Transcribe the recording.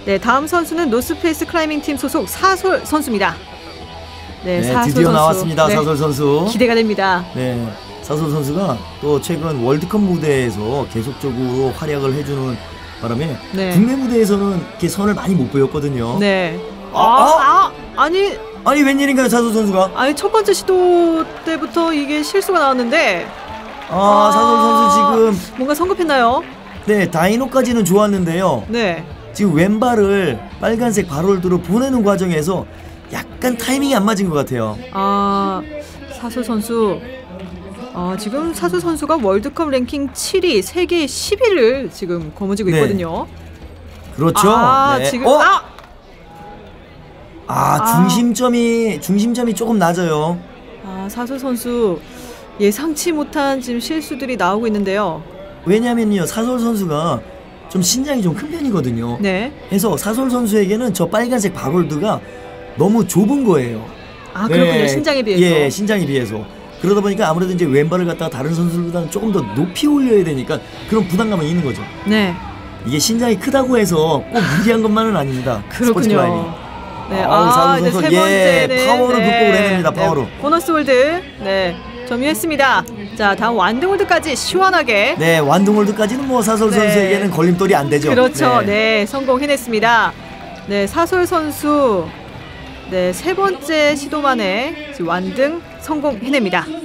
네, 다음 선수는 노스페이스 클라이밍 팀 소속 사솔 선수입니다. 네, 사솔 드디어 선수. 나왔습니다. 네, 사솔 선수. 기대가 됩니다. 네, 사솔 선수가 또 최근 월드컵 무대에서 계속적으로 활약을 해주는 바람에 네. 국내 무대에서는 이렇게 선을 많이 못 보였거든요. 네. 아니 웬일인가요, 사솔 선수가? 아니 첫 번째 시도 때부터 이게 실수가 나왔는데 사솔 선수 지금 뭔가 성급했나요? 네, 다이노까지는 좋았는데요. 네. 지금 왼발을 빨간색 발홀드로 보내는 과정에서 약간 타이밍이 안 맞은 것 같아요. 사솔 선수 지금 사솔 선수가 월드컵 랭킹 7위, 세계 10위를 지금 거머쥐고 네. 있거든요. 그렇죠. 네. 지금 중심점이 조금 낮아요. 사솔 선수 예상치 못한 지금 실수들이 나오고 있는데요. 왜냐면요, 사솔 선수가 좀 신장이 좀 큰 편이거든요. 네. 그래서 사솔 선수에게는 저 빨간색 발홀드가 너무 좁은 거예요. 그렇군요. 신장에 비해서. 예, 신장에 비해서. 그러다 보니까 아무래도 이제 왼발을 갖다가 다른 선수들보다는 조금 더 높이 올려야 되니까 그런 부담감이 있는 거죠. 네. 이게 신장이 크다고 해서 꼭 유리한 것만은 아닙니다. 그렇군요. 네. 사솔 이제 선수, 세 번째는 파워로 극복을 해냅니다. 파워로. 네, 보너스 홀드. 네. 점유했습니다. 자, 다음 완등 홀드까지 시원하게. 네, 완등 홀드까지는 뭐 사솔 네. 선수에게는 걸림돌이 안 되죠. 그렇죠. 네, 성공해냈습니다. 네, 사솔 선수 네, 세 번째 시도 만에 완등 성공해냅니다.